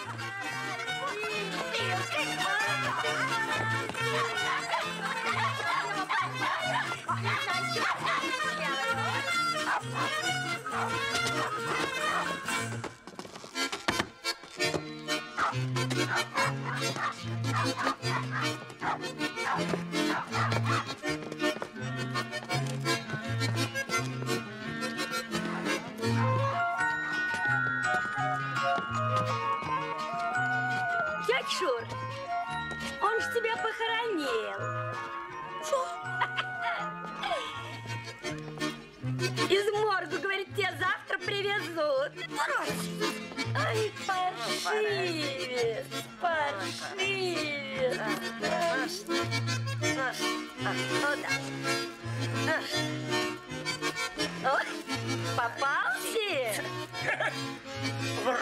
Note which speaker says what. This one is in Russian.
Speaker 1: Дядь Шур, он ж тебя похоронил.
Speaker 2: Что?
Speaker 1: Из морга, говорит, тебя завтра привезут. Ай, паршивец, паршивец. Вот так. Ой, попался?